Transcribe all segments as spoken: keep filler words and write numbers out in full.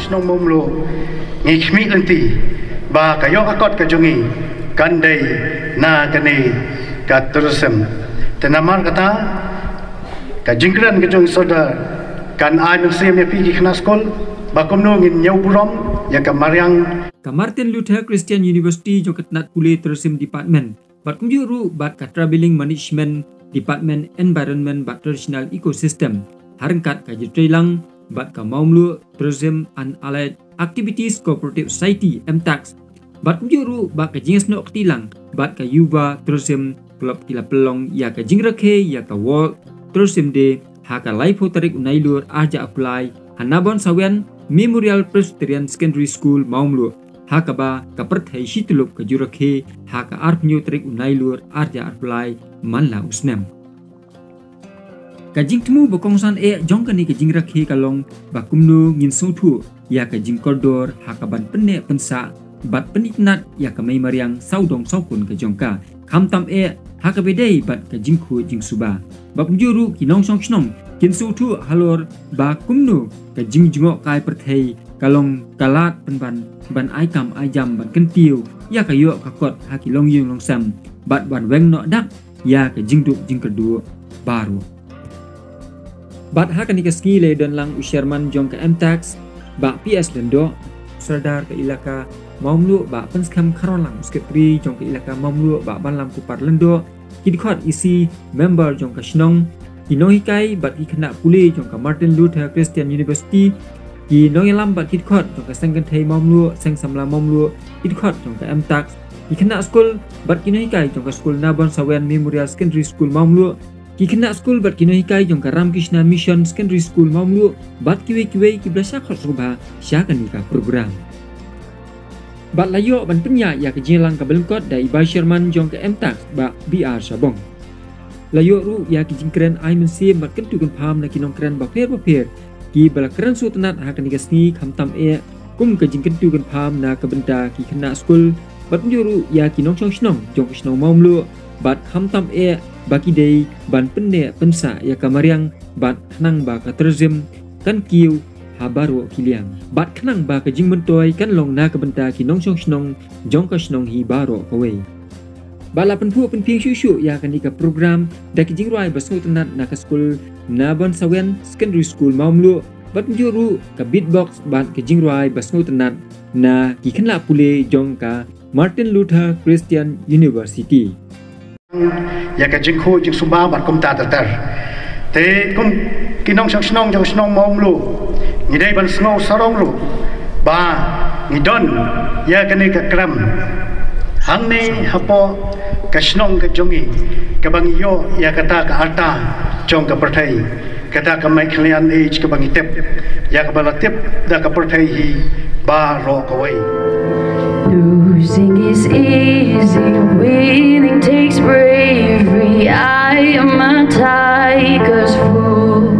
snong momlo ngi khmi lenti ba kayo akot ka jungi kandai na kani ka tourism tenamar kata ka jingkran ka jung soda kan ai museum ya pi khna skol ba komno ngin nyau burom ya ka mariang ka Martin Luther Christian University jo katnat kule tourism department bat kumju ru bat ka traveling management department environment bat traditional ecosystem harangkat ka jitrelang bat ka maumlu tourism and allied activities cooperative society M T A X bat kumju ru bat ka jingas no tilang bat ka yuva tourism club kila pelong ya ka jingrakhe ya ka world tourism day ha ka laipo tarik unailur arja apply hanabon sawen memorial presbyterian secondary school maumlu ha ka ba ka perthai situlup ka jurakhe ha ka arpnyo tarik unailur arja apply manla usnem ka jingtmu bokongsan e jongkani ka jingrakhe kalong ba kumnu ngin sothu ya ka jingkordor ha ka ban penne pensa bat peniknat ya ka mai mariang saudong saukun ka jongka khamtam e ha ka bedai bat ka jingkhu jingsuba ba kumjuru kinong song shnong kinsu thu halor ba kumnu ka jingjungo kai perthai kalong kalat penban ban ai kam ai jam ban kentiu ya ka yo ka kot ha ki long yung long sam bat ban weng no dak ya ka jingdu jingkedu baru bat ha ka ni ka ski le don lang usherman jong ka M T A X ba P S lendo sardar ka ilaka maumlu ba penskam karolang skepri jong ka ilaka maumlu ba ban lam kupar lendo kidkhot isi member jong ka shnong Inohikai bat ki khana puli jong ka Martin Luther Christian University ki noyalam bat kidkhot jong ka sangkan thai momlu sang samla momlu kidkhot jong ka M T A X ki khana school bat kinohikai jong ka school Nabon Sawen Memorial Secondary School momlu ki khana school bat kinohikai jong ka Ramkrishna Mission Secondary School momlu bat kiwe kiwe ki blasa khot subha syakan ka program bat layo ban penya ya ka jelang ka belkot dai ba Sherman jong ka M T A X ba B R Sabong layo ru ya ki jingkren ai mensi mat kentu kan pham na kinong kren ba pher ba pher ki bala kren su tanat ha kan gasni khamtam e kum ka jingkentu kan pham na ka benda ki khana school bat njuru ya ki nong chong snong jong snong maumlu bat khamtam e baki dei ban penne pensa ya kamariang bat khnang ba ka tourism kan kiu habaru kiliang bat khnang ba ka jingmentoi kan long na ka benda ki nong chong snong jong ka snong hi baro kawei bala penpu penping syusyu ya kan ika program daki jingruai basngu tenat na ka school Nabon Sawen Secondary School maumlu bat njuru ka beatbox bat ka jingruai basngu tenat na ki khenla pule jong ka Martin Luther Christian University ya ka jingkhu jingsumba bat kum ta tar te kum kinong sang snong jong snong maumlu ni dai ban snong sarong lu ba ni don ya kan ika kram hang ni hapo kasnong ka jongi ka bangiyo ya kata ka arta jong ka perthai kata ka mai khlian age ka bangi tep ya ka balatip da ka perthai hi ba ro ka wai losing is easy winning takes bravery I am a tiger's fool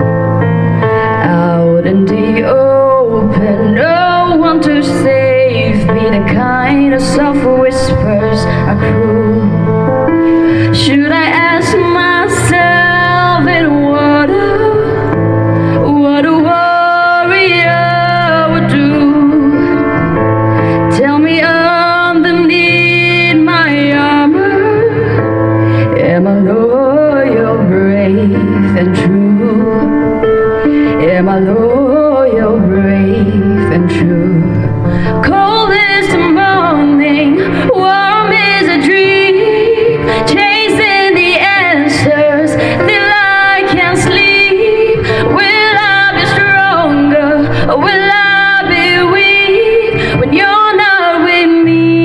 out in the open no one to save me the kind of soft whispers are cruel should I ask myself in what a, what a warrior would do tell me underneath my armor am I loyal, brave and true am I loyal, brave and true cold is the morning warm is a dream chasing the answers till I can't sleep will I be stronger or will I be weak when you're not with me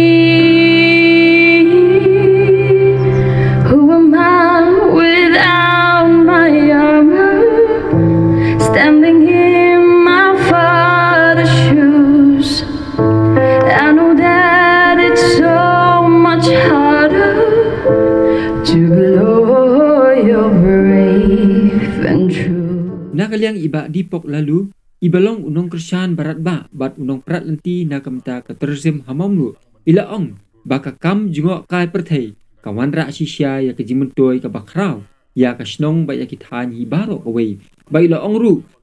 who am I without my armor standing in my father's shoes I know that it's so much harder to be loyal, brave and true. Nakaliang iba dipok lalu ibalong unong Krisyan barat ba bat unong prat lenti na kamta ka tourism hamamlu ila ong baka kam jungo kai perthai kawan ra sisya ya ka jimentoy ka bakraw ya ka snong ba ya kithan hi baro kawai ba ila ong ru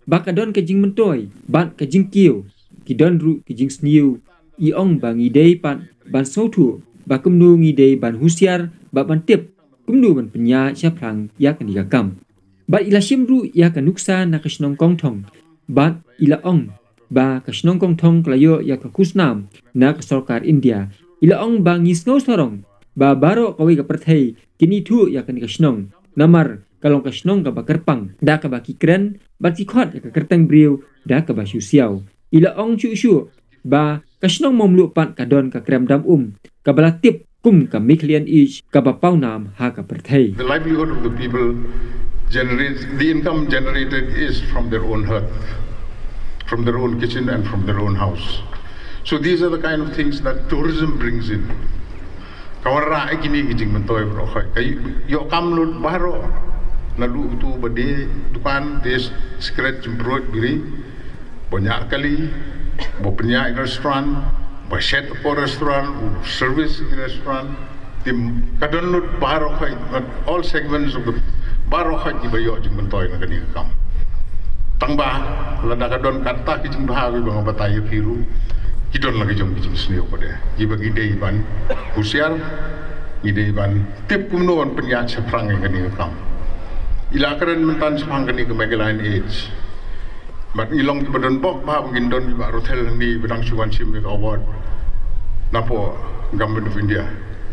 bakadon ke jing mentoi bat ke jing kiu kidon ru ke jing sniu i ong bang idei pat ban sotu bakum nu ngidei ban husiar ba ban tip kumnu ban penya syaplang ya kan digakam bat ila shimru ya kan nuksa na kashnong kong thong bat ila ong ba kashnong kong thong klayo ya ka kusnam na ka sarkar India ila ong bang ngisno sorong ba baro kawi ka perthei kini thu ya kan kashnong namar kalong kashnong ka bakarpang da ka baki kren bat ki khot ya ka kertang briu da ka ba shu siao ila ong chu shu ba kashnong momlu pat kadon ka krem dam um ka balatip kum ka miklian each ka ba paunam ha ka perthei. The livelihood of the people generates, the income generated is from their own hearth, from their own kitchen and from their own house. So these are the kind of things that tourism brings in. Kawara ay kini kijing mentoy bro kay yo kamlut baro nalu tu bade dukan des secret jemprot biri banyak kali bo penyak restoran bo set po restoran service restoran tim kadon lut baro kay all segments of the baro kay bayo jing mentoy na kani kam tangba lada kadon kata kijing bahawi bang batay piru kidon lagi jom kijing sniu pada gibagi dei ban husiar ide ban tip kumnoan penyak seprang yang kani kam ilakaran mentan sepang kani ke Magalan Age mat ilong di badan bok bah mengindon di bak hotel ni bedang Suwan Simik Award napo Government of India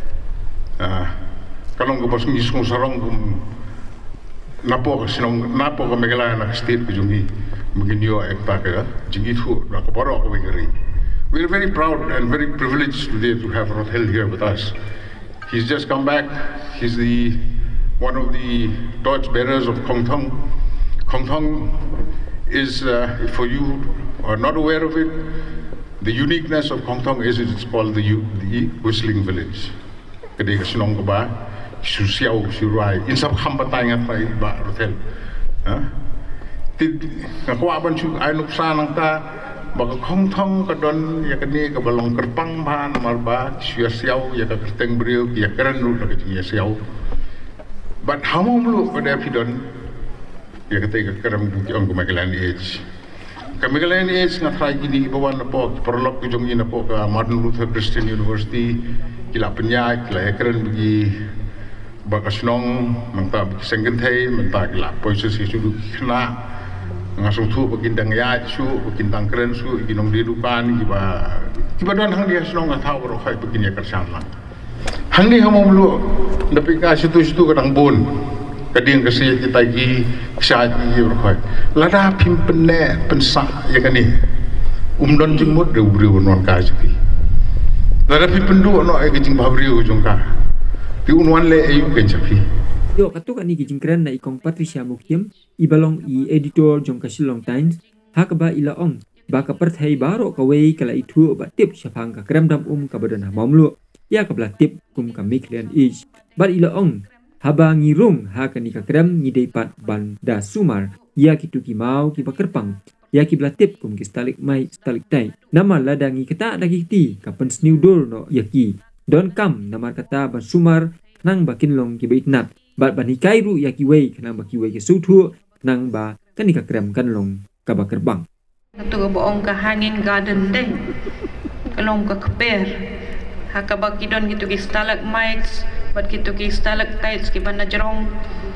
ah kalong ke bos ngisung sarong kum napo sinong napo ke Magalan nak state ke jungi mungkin yo ekta ke jingi thu nak borok ke ngeri. We are very proud and very privileged today to have Rothel here with us. He's just come back. He's the one of the torch bearers of Kong Thong. Kong Thong is, uh, for you who are not aware of it, the uniqueness of Kong Thong is it's called the, the Whistling Village. Kedai kesenong keba, susiau surai, insaf hambatay ngat pa iba Rothel. Tid ngakuha ban su ay nuksa nang ta. Baka Kong Thong kadon ya kani ka balong kerpang ban marba sia siau ya ka kerteng brio ya keren lu ka ya siau but hamom lu pada pidon ya kata ka kerem buki ong Magalan Age ka Magalan Age nga try gini bawan na po perlok ku jong ina po ka Martin Luther Christian University kila penyak kila ya keren bagi baka snong mangta sengenthei mangta kila poises isu kena ngasung tu begindang ya su begindang keren su ginong didukan giba giba don hang dia senong ngah tahu rokai begini kersan lang hang ni hamom lu tapi ka situ-situ kadang bon kading kasi kita gi saat gi rokai lada pimpene pensa ya kani umdon jingmut de ubri non ka sapi lada pimpendu no ai gijing babri ujung ka ti unwan le ayu ke sapi yo katuk ani kijing keren na ikong Patricia Mukiem ibalong i editor jong Kasilong Times hakba ila ong baka perthai baro kawei kala itu ba tip syapang ka krem dam um ka badana mamlu ya ka bla tip kum ka miklian is bar ila ong haba ngirung ha kani ka krem ngidei pat ban da sumar ya kitu ki mau ki bakerpang ya ki bla tip kum ki stalik mai stalik tai nama ladangi kata dagi ti ka pen sniudur no yaki don kam namar kata ban sumar nang bakin long ki baitnat bat ban hikai ru ya ki wei kanang ba ki wei ke sutu nang ba kani ka krem kan long ka ba kerbang katu ka boong ka hanging garden deh kalong ka keper ha ka ba kidon gitu ki stalagmites bat gitu ki stalactites ki ban na jerong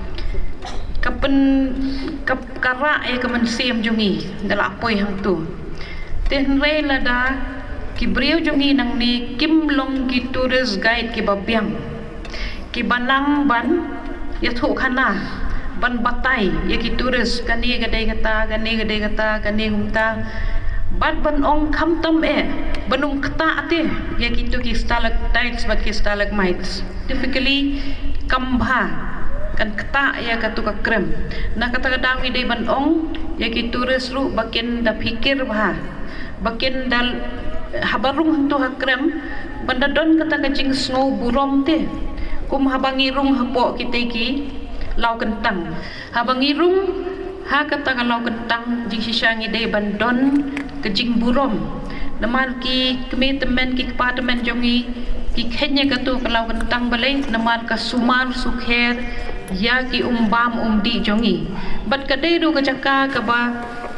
kapen kap kara ya ka mensiam jungi dala apoy hang tu ten re lada ki brio jungi nang ni kimlong ki tourist guide ki babyang ki banang ban ya thu khana ban batai ya ki turis kani gadai kata kani gadai kata kani humta bat ban ong kham tam e banung kata ate ya ki tu ki stalactites bat ki stalagmites typically kambha kan kata ya ka tu ka krem na kata kadang ide ban ong ya ki turis ru bakin da pikir bah bakin dal habarung tu ha krem banda don kata kacing snow burom te kum habangirung hapo kita ki lau kentang habangirung ha kata lau kentang jing sisangi de bandon ke jing burom namal ki kemetemen ki departemen jongi ki kenya katu lau kentang balai namal ka sumar sukher ya ki umbam umdi jongi bat kadai do ka jaka ka ba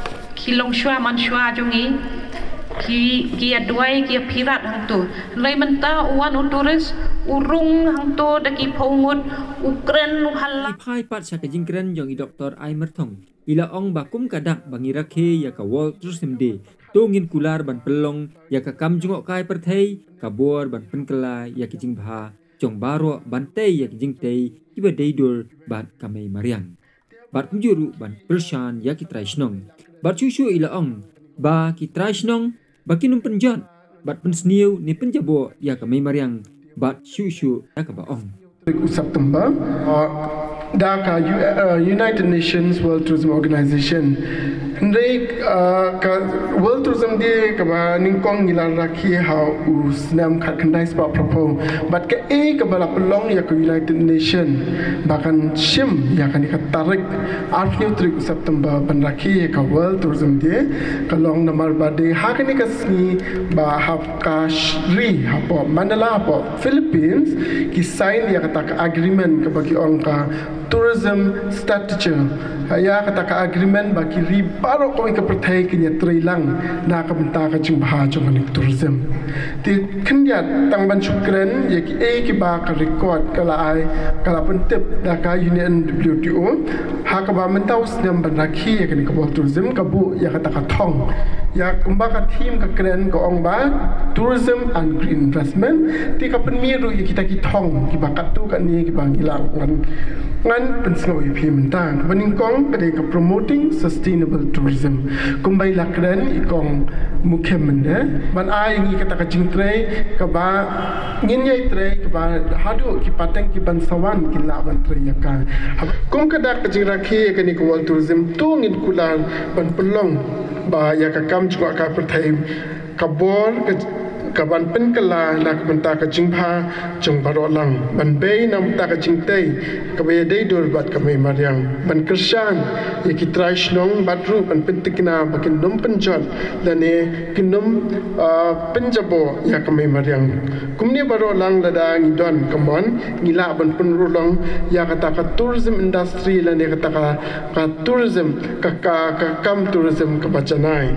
kilong shua man shua jongi ki ki adwai ki pirat hang tu lai menta uan uturis urung hang tu daki pongut ukren halla Ipai pat sa kajing kren jong i doktor ai merthong ila ong bakum kadak bangi rakhe ya ka wol trusimde tungin kular ban pelong ya ka kam jungok kai perthei kabor ban penkela ya kijing bha jong baro ban tei ya kijing tei iba deidur ban kamei mariang bat kunjuru ban pershan ya ki traisnong bat chuchu ila ong ba ki traisnong bakinum penjat bat pensniu ni penjabo ya kamei mariang bat chuchu ya ka ba ong September uh, Dhaka uh, United Nations World Tourism Organization Ndai uh, ka World Tourism Day ka ba ningkong ngilar rakhi how usnam khat khandai spa propo but ka e ka bala pelong ya ka United Nation bahkan shim ya kan ka tarik arfniu trik September ban rakhi ka World Tourism Day ka long namar ba de ha ka ni ka sni ba ha ka shri ha po Manila po Philippines ki sign ya ka agreement ka bagi ong ka tourism stature ya kata ka agreement bagi ri baro ko ka perthai kinya trilang na ka benta ka jing bha jong ni tourism ti khnya tang ban chukren ye ki e ki ba ka record kala ai kala pentep da ka union W T O ha ka ba mentau snam ban rakhi ya ni ka tourism ka bu ya kata ka thong ya kumba ka team ka kren ko ong ba tourism and green investment ti ka penmiru ya kita ki thong ki ba ka tu ka ni ki bang ilang ngan ngan pensno i phi mentang baning kong ka ka promoting sustainable tourism kumbai lakren i kong mukhem mende ban ai ngi kata ka jingtre ka ba ngin yai tre ka ba hadu ki pateng ki ban sawan ki la ban tre ya ka kum ka dak ka jing rakhi ka ni ko tourism tu ngin kulan ban pelong ba ya ka kam chwa ka perthai ka bor ka kaban penkela nak benta ka jingpha jong barolang ban bei nam ta ka jingtei ka be dei dor bat ka mai mariang ban kersan ye ki traishnong batru ban pentikna bakin dom penjot lane kinom penjabo ya ka mai mariang kumni barolang lada ngidon kamon ngila ban penrulong ya kata ka tourism industry lane kata ka ka tourism ka ka kam tourism ka bacanai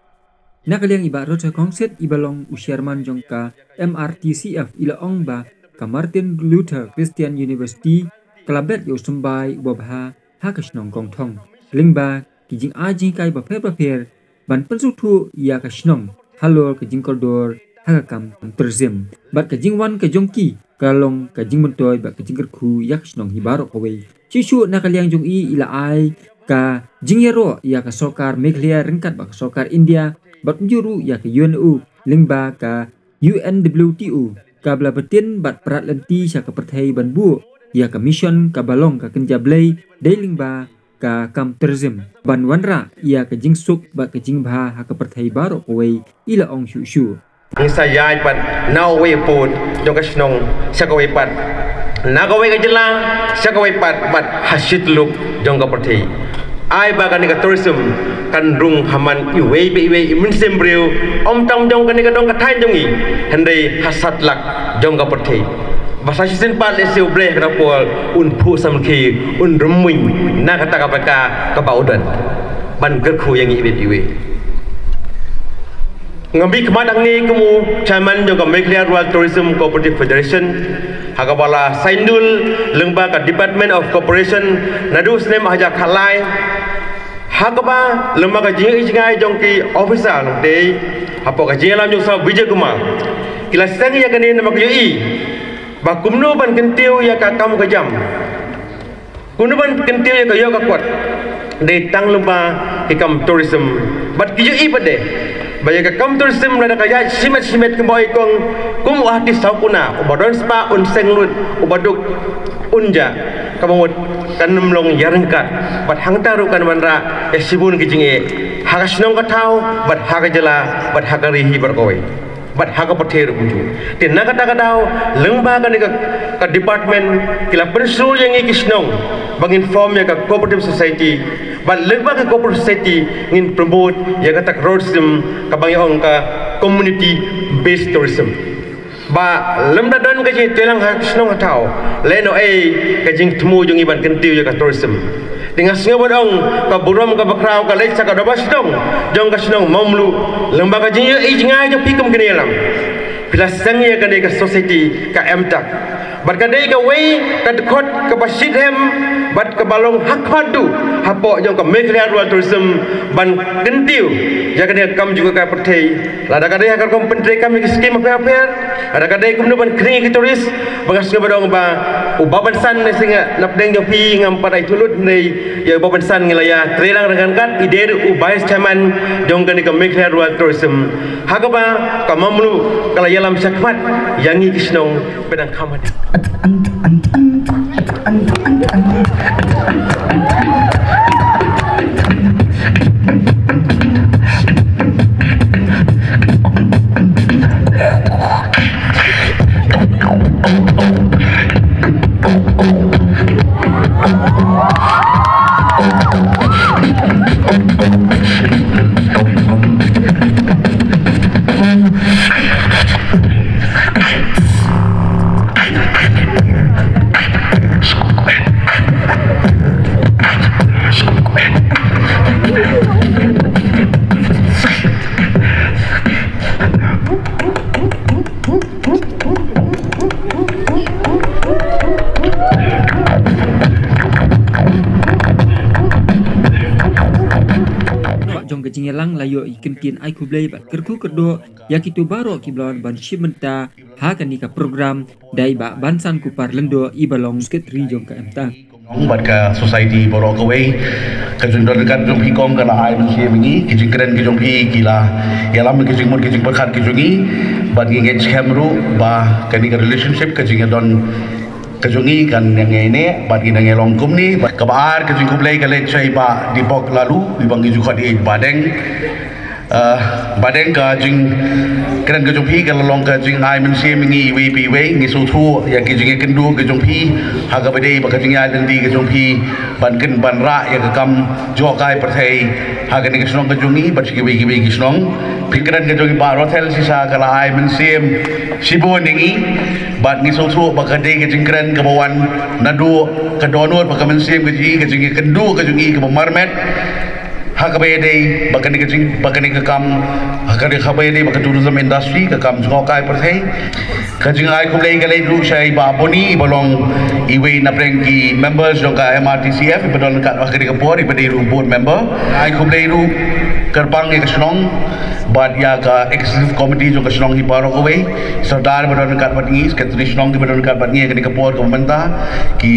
Nakaliang iba rot sa kongset ibalong usyarman jong ka M R T C F ila ong ba ka Martin Luther Christian University kalabet yo sumbai wabha hakasnong kong thong lingba kijing ajing kai ba pher pher ban pensu thu ya ka snong halor kijing koridor hakakam tourism bat kijing wan ka jongki kalong kijing mentoy ba kijing kerku ya snong hibaro kowe chisu nakaliang jong i ila ai ka jingyero ya ka sokar meglia rengkat ba ka sokar India bat juru ya ke U N U lingba ka U N W T O ka bla betin bat perat lenti sya ka perthai ban bu ya ka mission ka balong ka kenja blai dei lingba ka kam tourism ban wanra ya ka jingsuk ba ka jingbha ha ka perthai baro koi ila ong shu shu ni sayai pat now we put jong ka snong sya ka we pat na ka we ka jela sya ka we pat bat hasit luk jong ka perthai ai ba ka ni ka tourism kan rung haman iwe iwe imun sembreu om tong jong kan ka dong ka thain jongi handai hasat lak jong ka perthai bahasa sin pat le seu bre ka pol un phu sam khi un rumwing na ka ta ka ka ka baudan ban ger khu yang iwe iwe ngambi kemadang ni kamu chairman jong ka Meghalaya Rural Tourism Cooperative Federation hagabala saindul lengba ka Department of Corporation nadu snem haja khalai hakaba lembaga jing jingai jongki officer de apo ka jela jong sa Vijay Kumar kila sangi ya kani nama kyi ba kumno ban kentiu ya ka kam ka jam kumno ban kentiu ya ka yo ka kwat de tang lemba ki kam tourism bat kyi pade ba ya ka kam tourism na ka ya simet simet ke boy kong kum artis saukuna ubadon spa un senglut ubaduk unja kamot kanum long yarengkat bat hang taru kan wanra ya sibun kijinge hagasnong katau bat hagajela bat hagarihi berkoi bat haga patheru kunju tin nakata kadau lengba kan ka ka department kila pensul yang ikisnong bang inform ya ka cooperative society bat lengba ka cooperative society ngin promote ya kata tourism ka bang ong ka community based tourism ba lemda don ka ji telang ha snong tau leno e ka jing tmu jung iban kentiu ya ka tourism dengan sengaja bodong ka buram ka bakrau ka lek ka dobas dong jong ka senong mamlu lembaga jinya i jingai jong pikum kene lam bila sangya ka ka society ka emtak bat ka dei ka wei ka dekot ka basit hem bat ka balong hak padu hapo jong ka meklia rural tourism ban gentiu jaga dia kam juga ka pertei lada ka dei ka kom pentri kam ki skim apa apa ada ka dei kum ban kri ki turis bagas ka bodong ba ubaban san singa napdeng jong pi ngam padai tulut nei ya ubaban san ngilaya trelang dengan kan ide ubais chairman jong ka ni ka meklia rural tourism hakaba ka mamlu kala yalam sakmat yangi kisnong pedang khamat Jingelang layo ikan kin ai kublai bat kerku kedua ya kitu baro kiblawan ban shimenta ha kanika program dai ba bansan ku parlendo ibalong sketri jong ka emta bat ka society baro ka wei ka jong don kan jong hi kong ka la ai mun sie bingi ki jing kren ki jong hi kila ya lam ki jing mun ki jing bakhat ki jongi bat ngi ngej khamru ba kanika relationship ka jing don kejongi kan yang ini bagi nang elong kum ni kabar kejung kublai kale chai ba di bok lalu ibang gi juga di badeng badeng ka jing kran kejung pi kala long ka jing ai men se mingi we pi we ngi so thu ya ki jing kendu kejung pi ha ga bade ba kejung ya di kejung pi ban ken ban ra ya ka kam jo kai perthai ha ga ni kesnong kejungi ba chi we gi we gi snong pingran kejung ba hotel sisa kala ai men se sibo ningi bat ni so thu ba ka de ke jingkran ka bawan nadu ka donor ba ka mensiem ke ji ke jingi kendu ka jungi ka marmet ha ka be de ba ka ni ka jing ba ka ni ka kam ha ka de khabai de ba ka tourism industry ka kam jong kai par thai ka jing ai ku lei ka lei lu shai ba boni balong iwe na preng ki members jong ka M R T C F ba don ka ka ni ka board ba de ru board member ai ku lei ru kerbang ke snong bat ya ka executive committee jo ka snong hi paro ko wei sardar badon kat batngi sekretari snong ki badon kat batngi ka ni kapor ko menta ki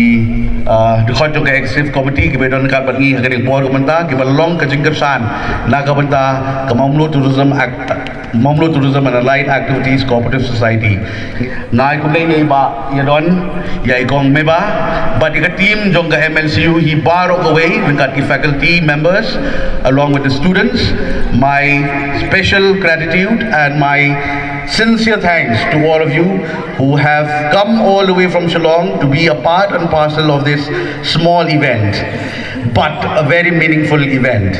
de khot jo ka executive committee ki badon kat batngi ka ni kapor ko menta ki balong ka jingkar san na ka benta ka mamlu tourism act mamlu tourism and allied activities cooperative society nai ku lei nei ba ya don ya ikong meba but ka team jong ka M L C U hi paro ko wei kat ki faculty members along with the students my special gratitude and my sincere thanks to all of you who have come all the way from Shillong to be a part and parcel of this small event, but a very meaningful event.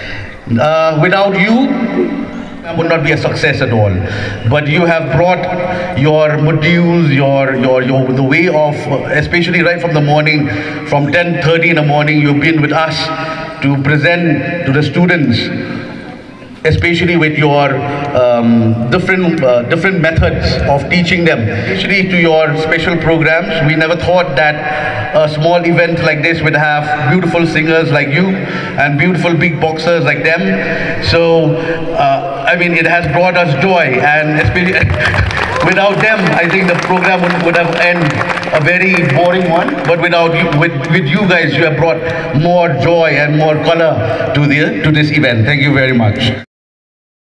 Uh, without you, it would not be a success at all. But you have brought your modules, your, your, your the way of, especially right from the morning, from ten thirty in the morning, you've been with us to present to the students, especially with your um, different uh, different methods of teaching them, especially to your special programs. We never thought that a small event like this would have beautiful singers like you and beautiful big boxers like them. So, uh, I mean, it has brought us joy, and especially without them, I think the program would, would have ended a very boring one. But without you, with, with you guys, you have brought more joy and more color to the to this event. Thank you very much.